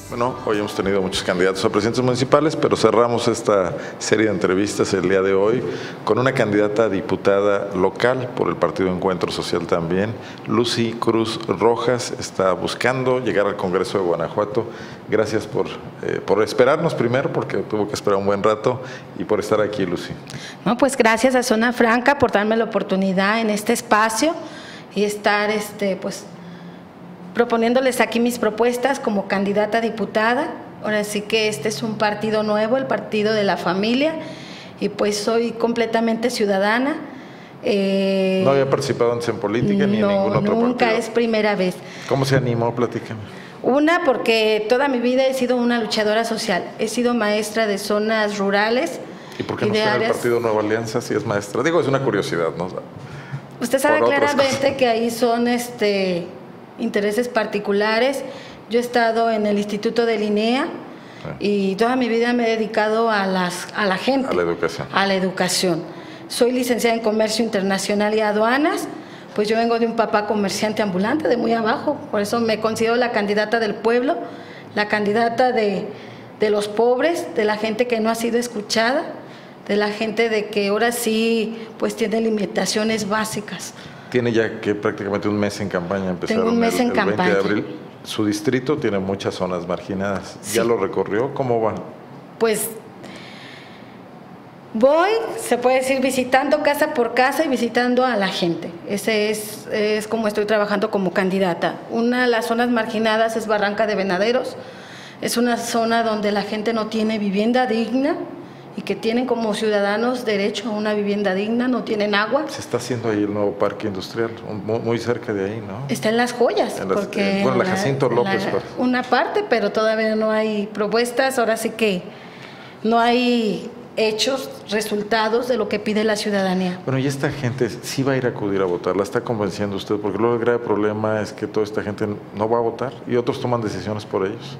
Bueno, hoy hemos tenido muchos candidatos a presidentes municipales, pero cerramos esta serie de entrevistas el día de hoy con una candidata a diputada local por el Partido Encuentro Social también. Lucy Cruz Rojas está buscando llegar al Congreso de Guanajuato. Gracias por esperarnos primero, porque tuvo que esperar un buen rato, y por estar aquí, Lucy. No, pues gracias a Zona Franca por darme la oportunidad en este espacio y estar pues proponiéndoles aquí mis propuestas como candidata a diputada. Ahora sí que este es un partido nuevo, el Partido de la Familia, y pues soy completamente ciudadana. ¿No había participado antes en política ni en ningún otro partido? Nunca, es primera vez. ¿Cómo se animó? Platícame. Una, porque toda mi vida he sido una luchadora social, he sido maestra de zonas rurales. ¿Y por qué no está en el Partido Nueva Alianza si es maestra? Digo, es una curiosidad, ¿no? Usted sabe claramente que ahí son intereses particulares. Yo he estado en el Instituto de Linea y toda mi vida me he dedicado a la gente. A la educación. A la educación. Soy licenciada en Comercio Internacional y Aduanas. Pues yo vengo de un papá comerciante ambulante, de muy abajo. Por eso me considero la candidata del pueblo, la candidata de los pobres, de la gente que no ha sido escuchada, de la gente de que ahora sí pues tiene limitaciones básicas. Tiene ya que prácticamente un mes en campaña. Tengo un mes en campaña. 20 de abril. Su distrito tiene muchas zonas marginadas. Sí. ¿Ya lo recorrió? ¿Cómo va? Pues voy, se puede decir, visitando casa por casa y visitando a la gente. Ese es como estoy trabajando como candidata. Una de las zonas marginadas es Barranca de Venaderos. Es una zona donde la gente no tiene vivienda digna y que tienen como ciudadanos derecho a una vivienda digna, no tienen agua. Se está haciendo ahí el nuevo parque industrial, muy cerca de ahí, ¿no? Está en Las Joyas. Bueno, la Jacinto López. Una parte, pero todavía no hay propuestas, ahora sí que no hay hechos, resultados de lo que pide la ciudadanía. Bueno, y esta gente sí va a ir a acudir a votar, ¿la está convenciendo usted? Porque luego el grave problema es que toda esta gente no va a votar y otros toman decisiones por ellos.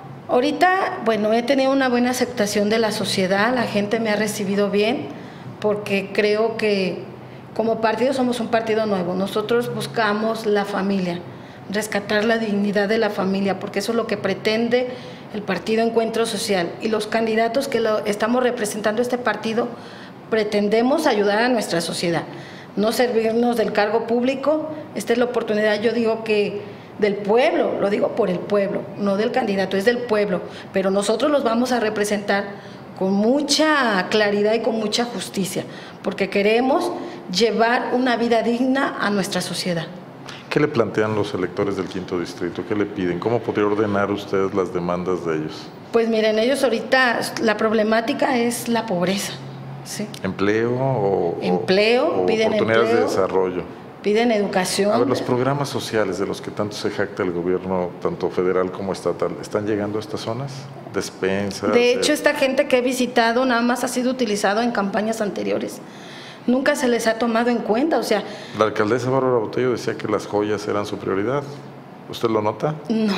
Ahorita, bueno, he tenido una buena aceptación de la sociedad, la gente me ha recibido bien, porque creo que como partido somos un partido nuevo. Nosotros buscamos la familia, rescatar la dignidad de la familia, porque eso es lo que pretende el Partido Encuentro Social. Y los candidatos que estamos representando este partido pretendemos ayudar a nuestra sociedad, no servirnos del cargo público. Esta es la oportunidad, yo digo que del pueblo, lo digo por el pueblo, no del candidato, es del pueblo, pero nosotros los vamos a representar con mucha claridad y con mucha justicia, porque queremos llevar una vida digna a nuestra sociedad. ¿Qué le plantean los electores del quinto distrito? ¿Qué le piden? ¿Cómo podría ordenar usted las demandas de ellos? Pues miren, ellos ahorita, la problemática es la pobreza, ¿sí? ¿Empleo o piden oportunidades empleo, de desarrollo? Piden educación. A ver, los programas sociales de los que tanto se jacta el gobierno, tanto federal como estatal, ¿están llegando a estas zonas? ¿Despensas? De hecho, esta gente que he visitado nada más ha sido utilizado en campañas anteriores. Nunca se les ha tomado en cuenta, o sea… La alcaldesa Bárbara Botello decía que las joyas eran su prioridad. ¿Usted lo nota? No,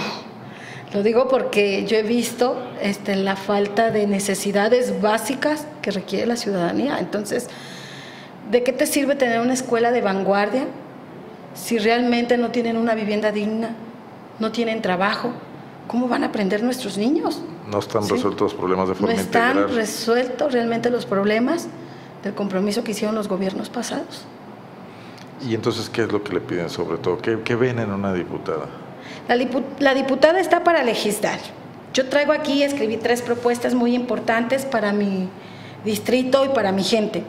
lo digo porque yo he visto la falta de necesidades básicas que requiere la ciudadanía. Entonces, ¿de qué te sirve tener una escuela de vanguardia si realmente no tienen una vivienda digna, no tienen trabajo? ¿Cómo van a aprender nuestros niños? No están resueltos los problemas de forma integral. No están resueltos realmente los problemas del compromiso que hicieron los gobiernos pasados. ¿Y entonces qué es lo que le piden sobre todo? ¿Qué ven en una diputada? La diputada está para legislar. Yo traigo aquí, escribí 3 propuestas muy importantes para mi distrito y para mi gente.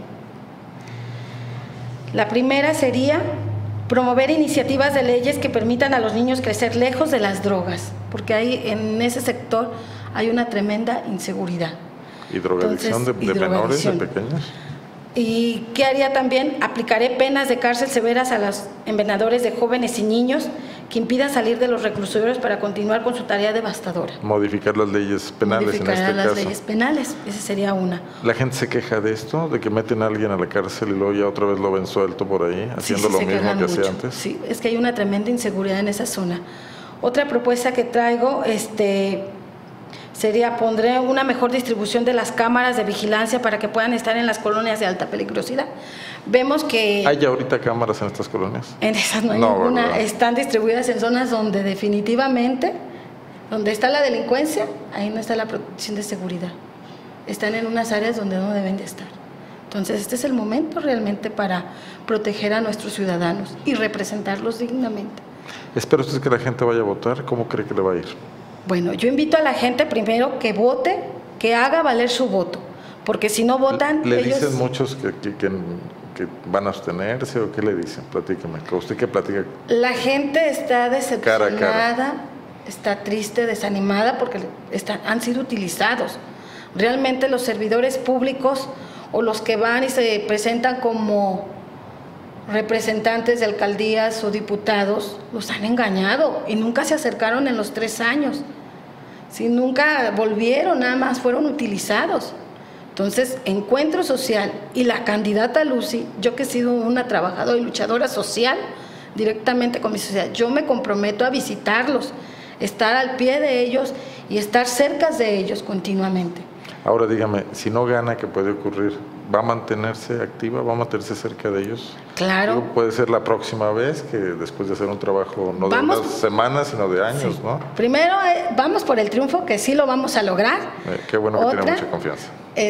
La primera sería promover iniciativas de leyes que permitan a los niños crecer lejos de las drogas, porque ahí en ese sector hay una tremenda inseguridad. ¿Y drogadicción de menores, de pequeños? ¿Y qué haría también? Aplicaré penas de cárcel severas a los envenenadores de jóvenes y niños que impidan salir de los reclusorios para continuar con su tarea devastadora. Modificar las leyes penales en este caso. Modificar las leyes penales, esa sería una. ¿La gente se queja de esto? ¿De que meten a alguien a la cárcel y luego ya otra vez lo ven suelto por ahí, haciendo lo mismo que hacía antes? Sí, es que hay una tremenda inseguridad en esa zona. Otra propuesta que traigo, sería, pondré una mejor distribución de las cámaras de vigilancia para que puedan estar en las colonias de alta peligrosidad. Vemos que… ¿Hay ahorita cámaras en estas colonias? En esas no hay ninguna. Están distribuidas en zonas donde definitivamente Donde está la delincuencia, ahí no está la protección de seguridad. Están en unas áreas donde no deben de estar. Entonces, este es el momento realmente para proteger a nuestros ciudadanos y representarlos dignamente. ¿Espera usted que la gente vaya a votar? ¿Cómo cree que le va a ir? Bueno, yo invito a la gente primero que vote, que haga valer su voto, porque si no votan, ¿Le ellos... dicen muchos que van a abstenerse o qué le dicen? Platíqueme, usted que platica. La gente está decepcionada, Cara a cara. está triste, desanimada, porque han sido utilizados. Realmente los servidores públicos o los que van y se presentan como representantes de alcaldías o diputados, los han engañado y nunca se acercaron en los 3 años. Si nunca volvieron, nada más fueron utilizados. Entonces, Encuentro Social y la candidata Lucy, yo que he sido una trabajadora y luchadora social directamente con mi sociedad, yo me comprometo a visitarlos, estar al pie de ellos y estar cerca de ellos continuamente. Ahora dígame, si no gana, ¿qué puede ocurrir? ¿Va a mantenerse activa? ¿Va a mantenerse cerca de ellos? Claro. Digo, puede ser la próxima vez, que después de hacer un trabajo no de unas semanas, sino de años, sí, ¿no? Primero, vamos por el triunfo, que sí lo vamos a lograr. Qué bueno que tiene mucha confianza.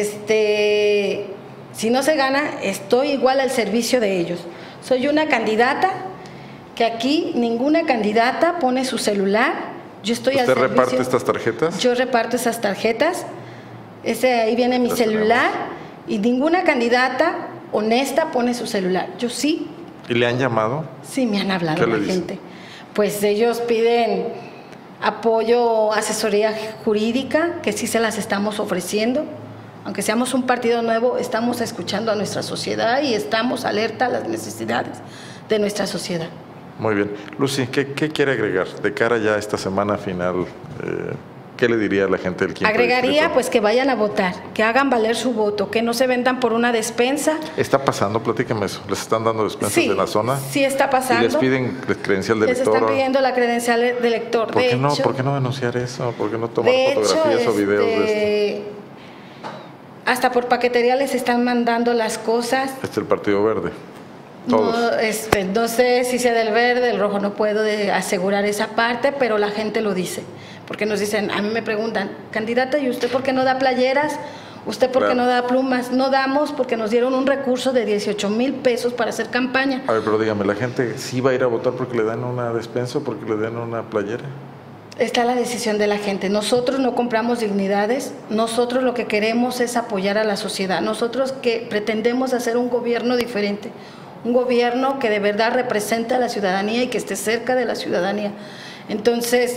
Si no se gana, estoy igual al servicio de ellos. Soy una candidata que aquí ninguna candidata pone su celular. Yo estoy al servicio. ¿Usted reparte estas tarjetas? Yo reparto esas tarjetas. Ahí viene mi celular y ninguna candidata honesta pone su celular. Yo sí. ¿Y le han llamado? Sí, me han hablado la gente. Pues ellos piden apoyo, asesoría jurídica, que sí se las estamos ofreciendo. Aunque seamos un partido nuevo, estamos escuchando a nuestra sociedad y estamos alerta a las necesidades de nuestra sociedad. Muy bien. Lucy, ¿qué quiere agregar de cara ya a esta semana final? ¿Qué le diría a la gente del quinto Agregaría distrito? Pues que vayan a votar, que hagan valer su voto, que no se vendan por una despensa. ¿Está pasando? Platíqueme eso. ¿Les están dando despensas Sí, de la zona? Sí, está pasando. ¿Y les piden credencial de lector? Les están pidiendo la credencial de lector. ¿Por qué no denunciar eso? ¿Por qué no tomar fotografías o videos de esto? Hasta por paquetería les están mandando las cosas. El Partido Verde. Todos. No sé si sea del verde, del rojo, no puedo asegurar esa parte, pero la gente lo dice. Porque nos dicen, a mí me preguntan, candidata, ¿y usted por qué no da playeras? ¿Usted por qué no da plumas? No damos porque nos dieron un recurso de 18,000 pesos para hacer campaña. A ver, pero dígame, ¿la gente sí va a ir a votar porque le dan una despensa o porque le dan una playera? Está la decisión de la gente. Nosotros no compramos dignidades, nosotros lo que queremos es apoyar a la sociedad. Nosotros que pretendemos hacer un gobierno diferente, un gobierno que de verdad represente a la ciudadanía y que esté cerca de la ciudadanía. Entonces,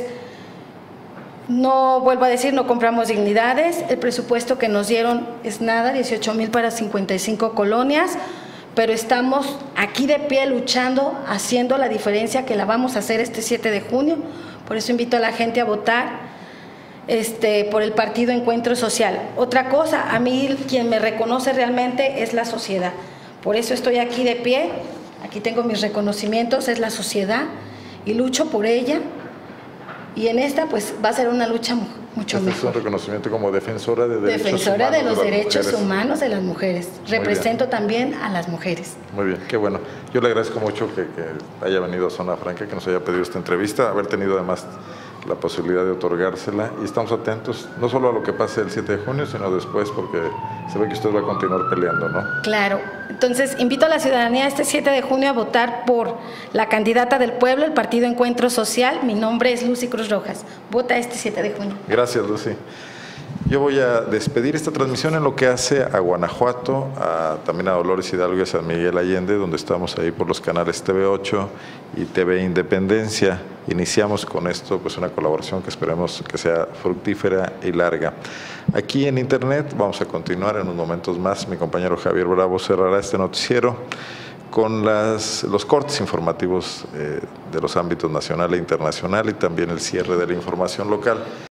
no vuelvo a decir, no compramos dignidades, el presupuesto que nos dieron es nada, 18,000 para 55 colonias, pero estamos aquí de pie luchando, haciendo la diferencia que la vamos a hacer este 7 de junio, por eso invito a la gente a votar por el partido Encuentro Social. Otra cosa, a mí quien me reconoce realmente es la sociedad, por eso estoy aquí de pie, aquí tengo mis reconocimientos, es la sociedad y lucho por ella. Y en esta, pues, va a ser una lucha mucho mejor. Es un reconocimiento como defensora de derechos humanos. Defensora de los derechos humanos de las mujeres. Represento también a las mujeres. Muy bien, qué bueno. Yo le agradezco mucho que haya venido a Zona Franca, que nos haya pedido esta entrevista, haber tenido además la posibilidad de otorgársela. Y estamos atentos, no solo a lo que pase el 7 de junio, sino después, porque se ve que usted va a continuar peleando, ¿no? Claro. Entonces, invito a la ciudadanía este 7 de junio a votar por la candidata del pueblo, el Partido Encuentro Social. Mi nombre es Lucy Cruz Rojas. Vota este 7 de junio. Gracias, Lucy. Yo voy a despedir esta transmisión en lo que hace a Guanajuato, también a Dolores Hidalgo y a San Miguel Allende, donde estamos ahí por los canales TV8 y TV Independencia. Iniciamos con esto pues una colaboración que esperemos que sea fructífera y larga. Aquí en Internet vamos a continuar en unos momentos más. Mi compañero Javier Bravo cerrará este noticiero con los cortes informativos de los ámbitos nacional e internacional y también el cierre de la información local.